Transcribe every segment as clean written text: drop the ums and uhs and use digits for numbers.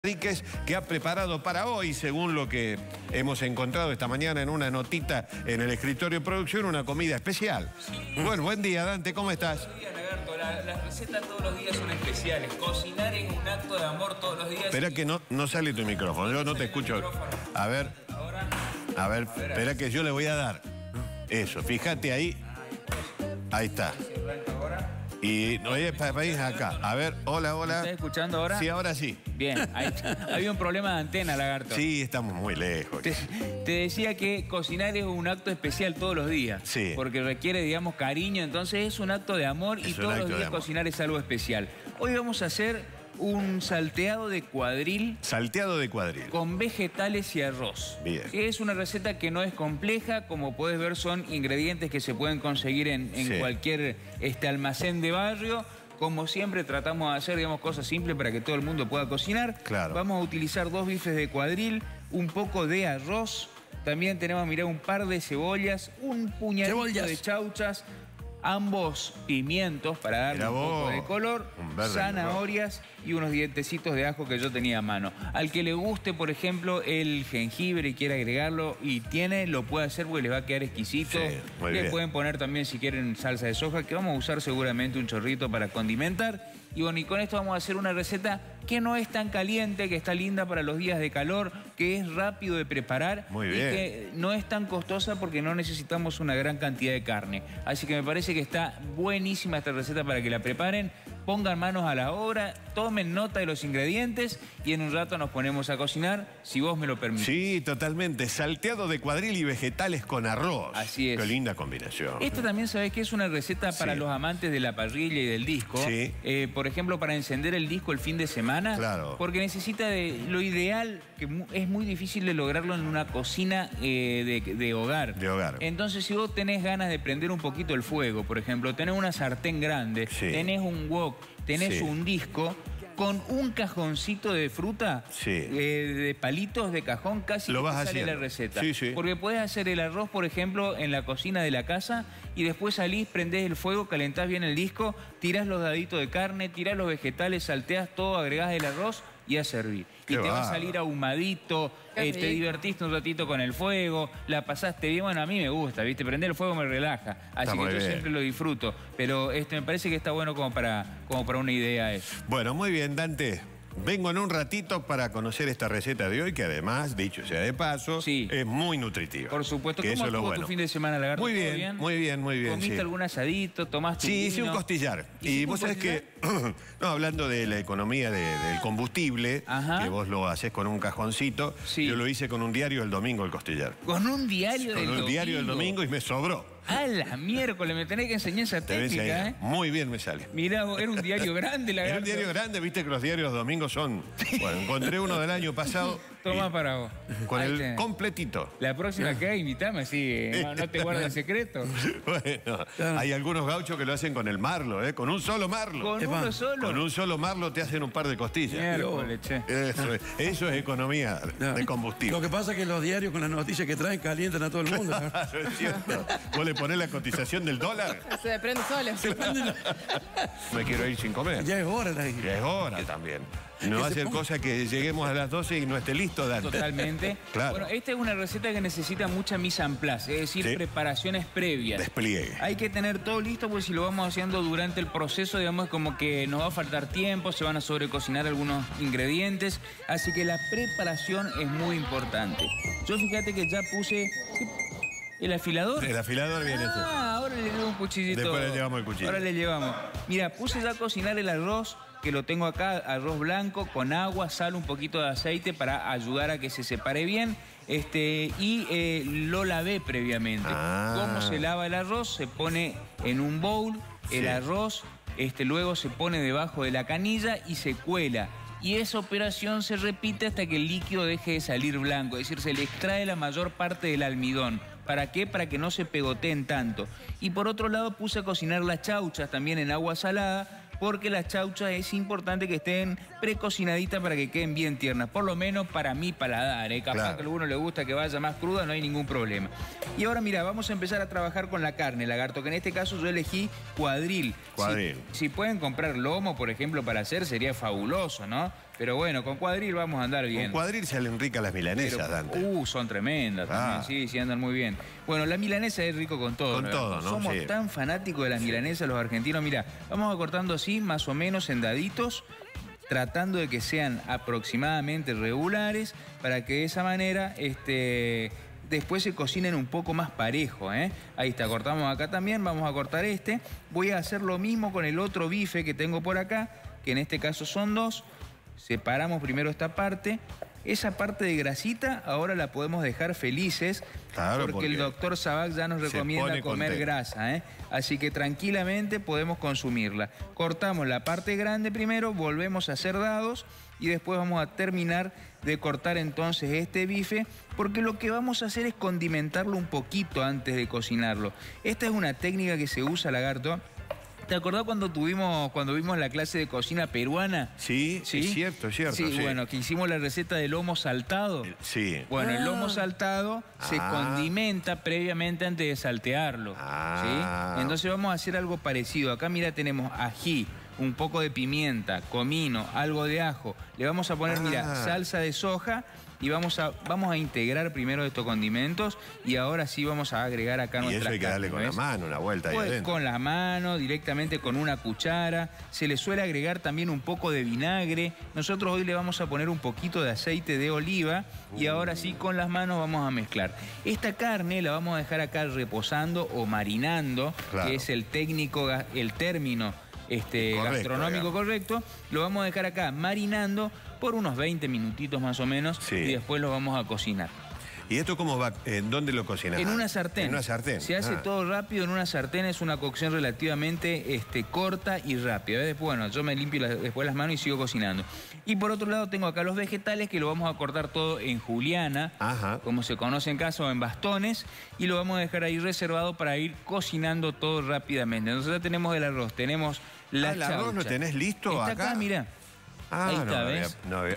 Enríquez, que ha preparado para hoy, según lo que hemos encontrado esta mañana en una notita en el escritorio de producción, una comida especial. Sí. Bueno, buen día, Dante, ¿cómo estás? Buenos días, Lagarto. Las recetas todos los días son especiales. Cocinar es un acto de amor todos los días. Espera que no sale tu micrófono, yo no te escucho. A ver, espera que yo le voy a dar. Eso, fíjate ahí. Ahí está. Y no es país acá. A ver, hola. ¿Me estás escuchando ahora? Sí, ahora sí. Bien, había un problema de antena, Lagarto. Sí, estamos muy lejos. Te decía que cocinar es un acto especial todos los días. Sí. Porque requiere, digamos, cariño. Entonces es un acto de amor y todos los días cocinar es algo especial. Hoy vamos a hacer un salteado de cuadril. Salteado de cuadril. Con vegetales y arroz. Bien. Es una receta que no es compleja. Como puedes ver, son ingredientes que se pueden conseguir en cualquier almacén de barrio. Como siempre, tratamos de hacer, digamos, cosas simples para que todo el mundo pueda cocinar. Claro. Vamos a utilizar 2 bifes de cuadril, un poco de arroz. También tenemos, mirá, un par de cebollas, un puñadito de chauchas, ambos pimientos para darle un poco de color, zanahorias y unos dientecitos de ajo que yo tenía a mano. Al que le guste, por ejemplo, el jengibre y quiera agregarlo y lo puede hacer porque les va a quedar exquisito. Sí, le pueden poner también, si quieren, salsa de soja, que vamos a usar seguramente un chorrito para condimentar. Y bueno, y con esto vamos a hacer una receta que no es tan caliente, que está linda para los días de calor, que es rápido de preparar. Muy bien. Y que no es tan costosa porque no necesitamos una gran cantidad de carne. Así que me parece que está buenísima esta receta para que la preparen. Pongan manos a la obra, tomen nota de los ingredientes y en un rato nos ponemos a cocinar, si vos me lo permitís. Sí, totalmente. Salteado de cuadril y vegetales con arroz. Así es. Qué linda combinación. Esta también, ¿sabés qué? Es una receta para los amantes de la parrilla y del disco. Sí. Por ejemplo, para encender el disco el fin de semana. Claro. Porque necesita lo ideal, que es muy difícil de lograrlo en una cocina de hogar. De hogar. Entonces, si vos tenés ganas de prender un poquito el fuego, por ejemplo, tenés una sartén grande, tenés un wok, tenés un disco, con un cajoncito de fruta, de palitos de cajón, casi lo te vas sale haciendo. la receta. Sí. Porque podés hacer el arroz, por ejemplo, en la cocina de la casa y después salís, prendés el fuego, calentás bien el disco, tirás los daditos de carne, tirás los vegetales, salteás todo, agregás el arroz y a servir. Y te va a salir ahumadito, te divertiste un ratito con el fuego, la pasaste bien. Bueno, a mí me gusta, ¿viste? Prender el fuego me relaja, así que yo siempre lo disfruto. Pero me parece que está bueno como para una idea eso. Bueno, muy bien, Dante. Vengo en un ratito para conocer esta receta de hoy, que además, dicho sea de paso, es muy nutritiva. Por supuesto. ¿Cómo estuvo tu fin de semana, Lagarto? Muy bien, muy bien. ¿Comiste algún asadito? ¿Tomaste un vino? Sí, hice un costillar. Y vos sabés que, hablando de la economía del combustible, que vos lo hacés con un cajoncito, yo lo hice con un diario el domingo, el costillar. ¿Con un diario del domingo? Con un diario del domingo y me sobró. A la miércoles, me tenés que enseñar esa técnica, ¿eh? Muy bien me sale. Mirá, era un diario grande, Lagarto. Era un diario grande, viste que los diarios domingos son... Bueno, encontré uno del año pasado. Tomá para vos. Con el completito. La próxima que hay, invitame así, no te guardes el secreto. Bueno, hay algunos gauchos que lo hacen con el marlo, con un solo marlo. ¿Con uno solo? Con un solo marlo te hacen un par de costillas. Miércoles, che. Eso es economía de combustible. Lo que pasa es que los diarios con las noticias que traen calientan a todo el mundo. Claro, es cierto. ¿Vos le ponés la cotización del dólar? Se prende solo. Me quiero ir sin comer. Ya es hora. Ya es hora también. No va a ser cosa que lleguemos a las 12 y no esté listo, Dante. Totalmente. Claro. Bueno, esta es una receta que necesita mucha mise en place, es decir, preparaciones previas. Despliegue. Hay que tener todo listo porque si lo vamos haciendo durante el proceso, digamos, como que nos va a faltar tiempo, se van a sobrecocinar algunos ingredientes, así que la preparación es muy importante. Yo fíjate que ya puse... ¿El afilador? El afilador viene ahora le llevo un cuchillito. Después le llevamos el cuchillo. Ahora le llevamos. Mira, puse ya a cocinar el arroz, que lo tengo acá, arroz blanco, con agua, sal, un poquito de aceite para ayudar a que se separe bien. Y lo lavé previamente. ¿Cómo se lava el arroz? Se pone en un bowl, el arroz, luego se pone debajo de la canilla y se cuela. Y esa operación se repite hasta que el líquido deje de salir blanco, es decir, se le extrae la mayor parte del almidón. ¿Para qué? Para que no se pegoteen tanto. Y por otro lado puse a cocinar las chauchas también en agua salada, porque las chauchas es importante que estén precocinaditas para que queden bien tiernas. Por lo menos para mi paladar, Capaz que a alguno le gusta que vaya más cruda, no hay ningún problema. Y ahora, mira, vamos a empezar a trabajar con la carne, Lagarto, que en este caso yo elegí cuadril. Cuadril. Si pueden comprar lomo, por ejemplo, para hacer, sería fabuloso, ¿no? Pero bueno, con cuadril vamos a andar bien. Con cuadril salen ricas las milanesas, Dante. Son tremendas también, sí, andan muy bien. Bueno, la milanesa es rico con todo. Con todo, ¿no? Somos tan fanáticos de las milanesas los argentinos. Mira, vamos a cortando así, más o menos en daditos, tratando de que sean aproximadamente regulares, para que de esa manera después se cocinen un poco más parejo, ¿eh? Ahí está, cortamos acá también, vamos a cortar este. Voy a hacer lo mismo con el otro bife que tengo por acá, que en este caso son 2. Separamos primero esta parte. Esa parte de grasita ahora la podemos dejar felices, claro, porque el doctor Sabac ya nos recomienda comer grasa, ¿eh? Así que tranquilamente podemos consumirla. Cortamos la parte grande primero, volvemos a hacer dados y después vamos a terminar de cortar entonces este bife, porque lo que vamos a hacer es condimentarlo un poquito antes de cocinarlo. Esta es una técnica que se usa, Lagarto. ¿Te acordás cuando vimos la clase de cocina peruana? Sí, ¿sí? Es cierto, es cierto. Sí, bueno, que hicimos la receta del lomo saltado. Sí. Bueno, el lomo saltado se condimenta previamente antes de saltearlo. ¿Sí? Entonces vamos a hacer algo parecido. Acá, mira, tenemos ají, un poco de pimienta, comino, algo de ajo. Le vamos a poner, mira, salsa de soja. Y vamos a integrar primero estos condimentos y ahora sí vamos a agregar acá nuestras carnes. Y eso hay que darle con la mano, una vuelta ahí adentro. Con la mano, directamente con una cuchara. Se le suele agregar también un poco de vinagre. Nosotros hoy le vamos a poner un poquito de aceite de oliva y ahora sí con las manos vamos a mezclar. Esta carne la vamos a dejar acá reposando o marinando, que es el término gastronómico correcto. Lo vamos a dejar acá marinando por unos 20 minutitos más o menos y después lo vamos a cocinar. ¿Y esto cómo va? ¿Dónde lo cocinas? En una sartén. En una sartén. Se hace todo rápido en una sartén, es una cocción relativamente corta y rápida. Después, bueno, yo me limpio después las manos y sigo cocinando. Y por otro lado tengo acá los vegetales que lo vamos a cortar todo en juliana, como se conoce en casa, o en bastones, y lo vamos a dejar ahí reservado para ir cocinando todo rápidamente. Entonces ya tenemos el arroz, tenemos la chaucha. ¿El arroz lo tenés listo acá? Está acá, mirá. Ahí está, ¿ves?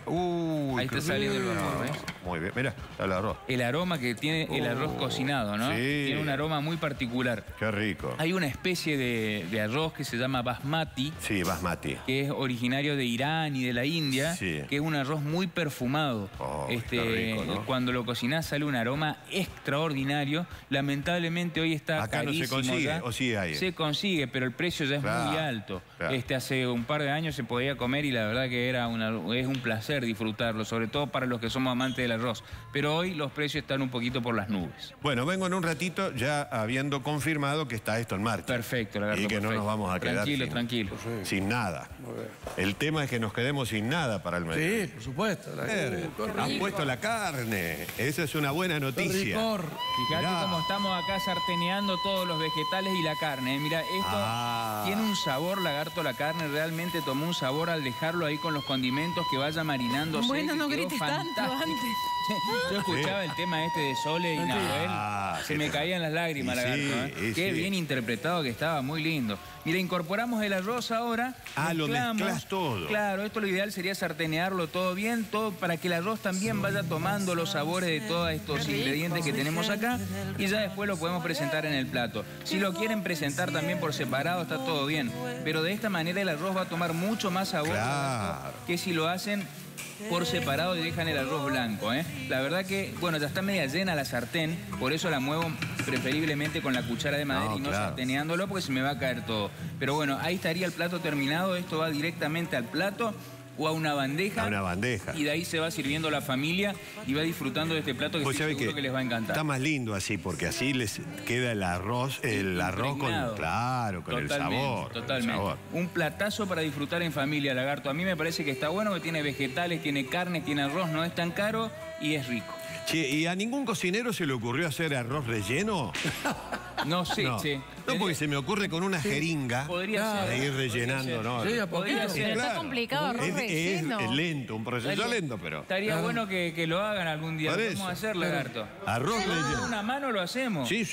Ahí está saliendo el vapor, ¿ves? Muy bien, mira, está el arroz. El aroma que tiene el arroz cocinado, ¿no? Sí. Tiene un aroma muy particular. Qué rico. Hay una especie de arroz que se llama basmati. Sí, basmati. Que es originario de Irán y de la India. Sí. Que es un arroz muy perfumado. Qué rico, ¿no? Cuando lo cocinás sale un aroma extraordinario. Lamentablemente hoy está acá carísimo. ¿Acá no se consigue ya. o sí hay? Se consigue, pero el precio ya es muy alto. Hace un par de años se podía comer y la verdad que es un placer disfrutarlo, sobre todo para los que somos amantes del arroz. Pero hoy los precios están un poquito por las nubes. Bueno, vengo en un ratito ya habiendo confirmado que está esto en marcha. Perfecto, Lagarto. Y que no nos vamos a quedar tranquilo. Sin nada. El tema es que nos quedemos sin nada para el mes. Sí, por supuesto. Han puesto la carne. Esa es una buena noticia. Fíjate cómo estamos acá sarteneando todos los vegetales y la carne. Mira, esto tiene un sabor, Lagarto, la carne. Realmente tomó un sabor al dejarlo ahí con los condimentos, que vaya marinándose. Bueno, no grites tanto antes. Yo escuchaba el tema de Sole y Nahuel. Se me caían las lágrimas, Lagarto. Qué bien interpretado que estaba, muy lindo. Mira, incorporamos el arroz ahora. Lo mezclas todo. Claro, esto lo ideal sería sartenearlo todo bien, todo para que el arroz también vaya tomando los sabores de todos estos ingredientes que tenemos acá y ya después lo podemos presentar en el plato. Si lo quieren presentar también por separado está todo bien, pero de esta manera el arroz va a tomar mucho más sabor que si lo hacen por separado y dejan el arroz blanco, ¿eh? La verdad que, bueno, ya está media llena la sartén, por eso la muevo preferiblemente con la cuchara de madera y no sarteneándolo porque se me va a caer todo. Pero bueno, ahí estaría el plato terminado, esto va directamente al plato o a una bandeja. A una bandeja. Y de ahí se va sirviendo la familia y va disfrutando de este plato que estoy seguro que les va a encantar. Está más lindo así, porque así les queda el arroz con el sabor. Totalmente. Un platazo para disfrutar en familia, Lagarto. A mí me parece que está bueno, que tiene vegetales, tiene carne, tiene arroz, no es tan caro y es rico. Che, ¿y a ningún cocinero se le ocurrió hacer arroz relleno? No sé, che. No, porque se me ocurre con una jeringa de ir rellenando, ¿no? Sí, podría ser. Pero está complicado, arroz relleno. Es lento, un proceso lento, pero... Estaría bueno que lo hagan algún día. Lo vamos a hacer, Lagarto. Arroz relleno. Con una mano lo hacemos. Sí.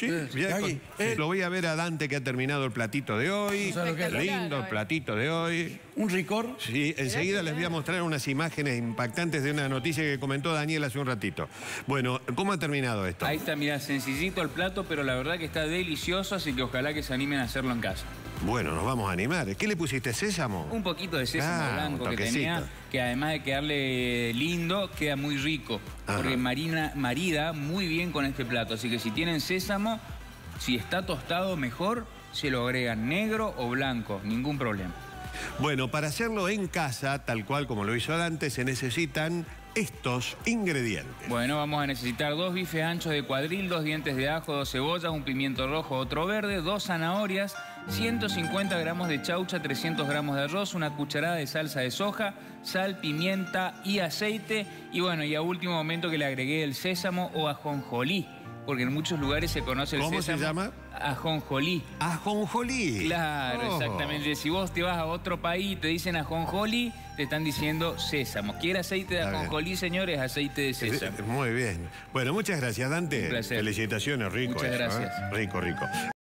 Lo voy a ver a Dante, que ha terminado el platito de hoy. Lindo el platito de hoy. ¿Un ricor? Sí, enseguida les voy a mostrar unas imágenes impactantes de una noticia que comentó Daniel hace un ratito. Bueno, ¿cómo ha terminado esto? Ahí está, mira, sencillito el plato, pero la verdad que está delicioso, así que ojalá que se animen a hacerlo en casa. Bueno, nos vamos a animar. ¿Qué le pusiste, sésamo? Un poquito de sésamo blanco que tenía, que además de quedarle lindo, queda muy rico. Ajá. Porque marida muy bien con este plato. Así que si tienen sésamo, si está tostado mejor, se lo agregan negro o blanco, ningún problema. Bueno, para hacerlo en casa, tal cual como lo hizo Dante, se necesitan estos ingredientes. Bueno, vamos a necesitar 2 bifes anchos de cuadril, 2 dientes de ajo, 2 cebollas, un pimiento rojo, otro verde, 2 zanahorias, 150 gramos de chaucha, 300 gramos de arroz, una cucharada de salsa de soja, sal, pimienta y aceite. Y bueno, y a último momento que le agregué el sésamo o ajonjolí, porque en muchos lugares se conoce el sésamo. ¿Cómo se llama? Ajonjolí. Ajonjolí. Claro, oh. Exactamente. Si vos te vas a otro país y te dicen ajonjolí, te están diciendo sésamo. ¿Quiere aceite de ajonjolí, señores? Aceite de sésamo. Muy bien. Bueno, muchas gracias, Dante. Un placer. Felicitaciones, rico. Muchas gracias. Rico, rico.